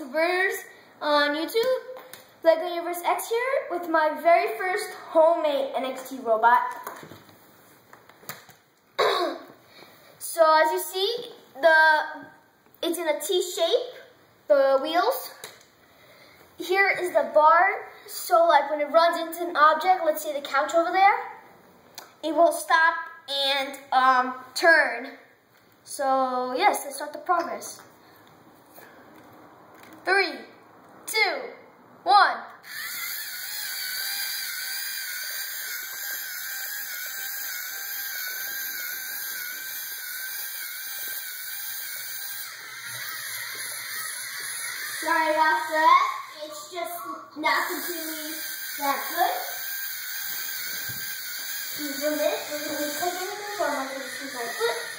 YouTubers on YouTube. Lego Universe X here with my very first homemade NXT robot. So as you see, it's in a T shape, the wheels. Here is the bar, so like when it runs into an object, let's say the couch over there, it will stop and turn. So yes, let's start the progress. 3, 2, 1. Sorry about that. It's just not completely that good. For this, we're going to be clicking the control. I'm going to use my foot.